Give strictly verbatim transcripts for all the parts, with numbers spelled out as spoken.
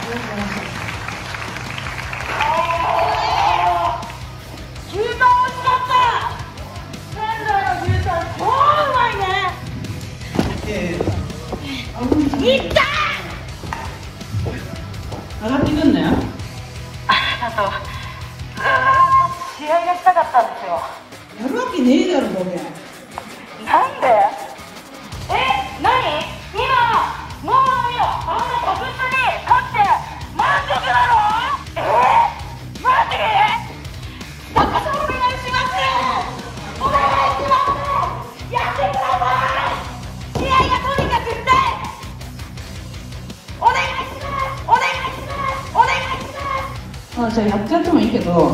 牛タン美味しかった。仙台の牛タン超うまいね。いったー上がってくんなよ。 ありがとう。ずーっと試合がしたかったんですよ。 やるわけねえだろ、ボケ。 なんで？え、何？今、もうよ、あんな特殊に勝って満足なの？えー、マジ？高さお願いします。お願いします。やってください。試合がとにかくしたい。お願いします。お願いします。お願いします。 あ、じゃあやってやってもいいけど。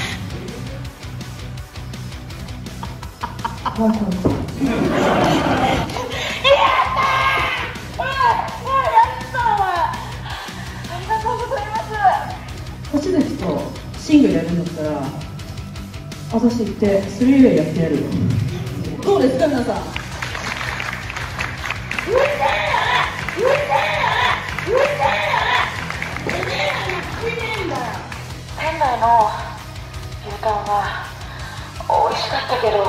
やったー！うん、もうやったわ。ありがとうございます。 勝ち抜きとシングルやるんだったら、私行ってスリーウェイやってやるよ。どうですか皆さん。 うるせえな、うるせえな、うるせえな。てめえらに聞いてんだよ。仙台の牛タンは美味しかったけど、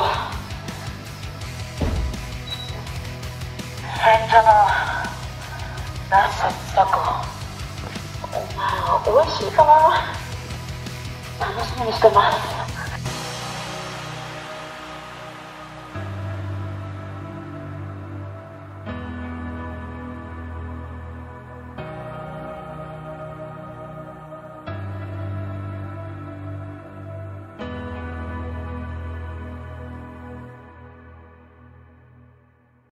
先祖のナスタコ、まあ美味しいかな。楽しみにしてます。